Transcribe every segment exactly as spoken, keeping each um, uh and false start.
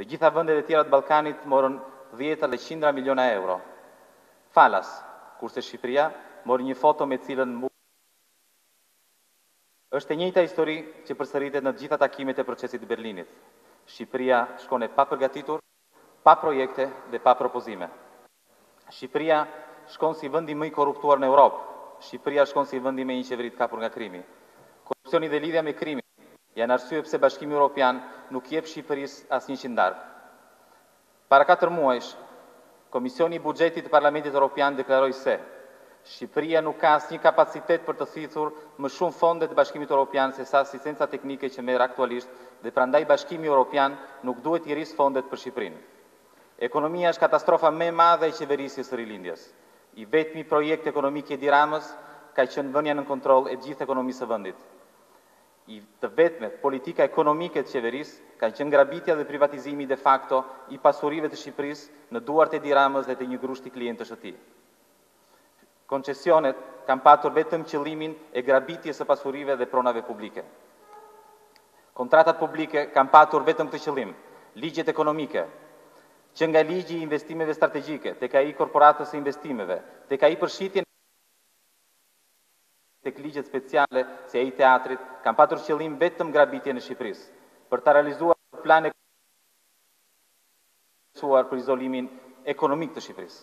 Të gjitha vendet e tjera të Ballkanit morën dhjetra dhe qindra miliona euro. Falas, kurse Shqipëria mori një foto me cilën mu... Është e njëjta histori që përsëritet në të gjitha takimet e procesit të Berlinit. Shqipëria shkon e pa përgatitur, pa projekte dhe pa propozime. Shqipëria shkon si vendi më i korruptuar në Europë. Shqipëria shkon si vendi me një qeveri të kapur nga krimi. Korrupsioni dhe lidhja me krimin janë arsye pse Bashkimi Evropian nuk jep Shqipërisë asnjë qindar. Para katër muajsh, Komisioni i Buxhetit të Parlamentit Evropian deklaroi se Shqipëria nuk ka asnjë kapacitet për të thithur më shumë fonde të Bashkimit Evropian se sa asistenca teknike që merr aktualisht dhe prandaj Bashkimi Evropian nuk duhet i rrisë fondet për Shqipërinë. Ekonomia është katastrofa më e madhe e qeverisjes së rilindjes. I vetmi projekt ekonomik i Edi Ramës ka qenë vënia në kontroll e gjithë ekonomisë së vendit. I të vetmet politika ekonomike të qeverisë kanë qenë ngrabitja dhe privatizimi de facto i pasurive të Shqipërisë në duart e Edi Ramës dhe të një grushti klientësh të tij. Koncesionet kanë patur vetëm qëllimin e grabitjes së pasurive dhe pronave publike. Kontratat publike kanë patur vetëm këtë qëllim, ligjet ekonomike, që nga ligji i investimeve strategjike, tek ai korporatës së investimeve, tek ai përshitjen tek ligjet speciale si ai teatrit, kanë patur qëllim vetëm grabitjen e Shqipërisë, për të realizuar plane për izolimin ekonomik të Shqipërisë,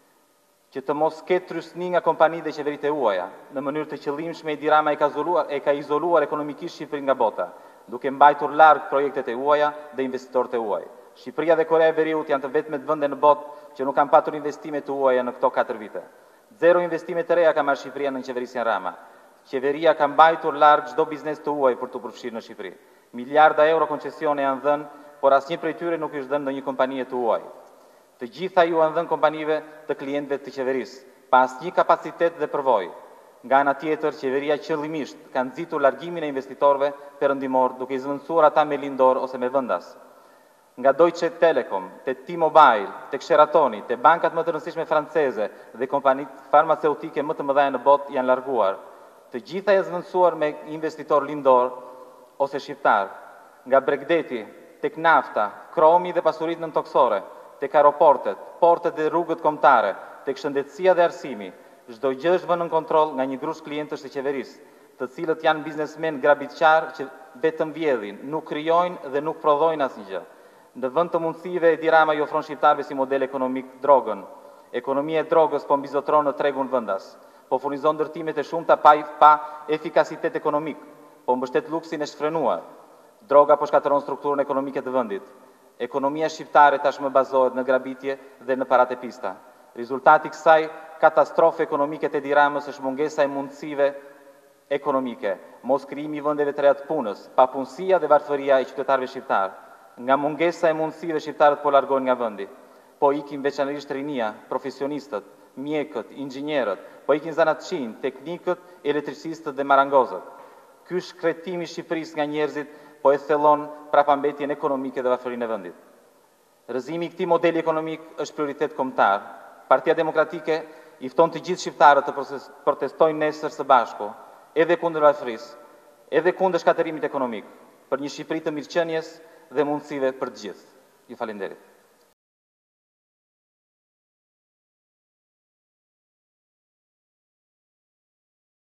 që të mos ketë trysni nga kompanitë dhe qeveritë e huaja, në mënyrë të qëllimshme Edi Rama e ka izoluar, e ka izoluar ekonomikisht Shqipërinë nga bota, duke mbajtur larg projektet e huaja dhe investitorët e huaj. Shqipëria dhe Korea e Veriut janë të vetmet vende në botë që nuk kanë patur investime të huaja në këto katër vite. Zero investime të reja ka marrë Shqipëria në qeverisjen Rama. Qeveria ka mbajtur larg çdo biznes të huaj për të përfshirë në Shqipëri. Miliarda euro koncesione janë dhënë, por asnjë prej tyre nuk është dhënë ndonjë kompanie të huaj. Të gjitha ju janë dhënë kompanive të klientëve të qeverisë, pa asnjë kapacitet dhe përvojë. Nga ana tjetër, qeveria qëllimisht ka nxitur largimin e investitorëve perëndimor, duke i zvendësuar ata me lindor ose me vendas. Nga Deutsche Telekom, te T-Mobile, tek Sheratoni, te bankat më të rëndësishme franceze dhe kompanitë farmaceutike më të mëdha në botë janë larguar. Të gjitha janë zvendësuar me investitor lindor ose shqiptar. Nga Bregdeti, tek nafta, kromi dhe pasuritë nëntoksore, tek aeroportet, portet dhe rrugët kombëtare, tek shëndetësia dhe arsimi, çdo gjë është vënë në kontroll nga një grush klientësh të qeverisë, të cilët janë biznesmen grabitqar që vetëm vjedhin, nuk krijojnë dhe nuk prodhojnë asnjë. Në vend të mundësive, Edi Rama i ofron shqiptarëve si model ekonomik drogën. Ekonomia e drogës po mbizotron në tregun vendas, po furnizon ndërtimet e shumta pa, pa efikasitet ekonomik, po mbështet luksin e shfrenuar. Droga po shkatëron strukturën ekonomike të vendit. Ekonomia shqiptare tashmë bazohet në grabitje dhe në paratë e pista. Rezultati i kësaj katastrofe ekonomike të Edi Ramës është mungesa e mundësive ekonomike, mos krijimi i vendeve të reja të punës, papunësia dhe varfëria e qytetarëve shqiptar. Nga mungesa e mundësive shqiptarët po largohen nga vendi. Po ikin veçanërisht rinia, profesionistët, mjekët, inxhinierët, po ikin zanatçinë, teknikët, elektricistët dhe marangozët. Ky shkretimi i Shqipërisë nga njerëzit po e thellon prapambetjen ekonomike dhe varfërinë e vendit. Rrëzimi i këtij modeli ekonomik është prioritet kombëtar. Partia Demokratike i fton të gjithë shqiptarët të protestojnë nesër së bashku, edhe kundër varfërisë, edhe kundër shkatërimit ekonomik, për një Shqipëri të mirëqenies dhe mundësive për të gjithë. Ju falenderit.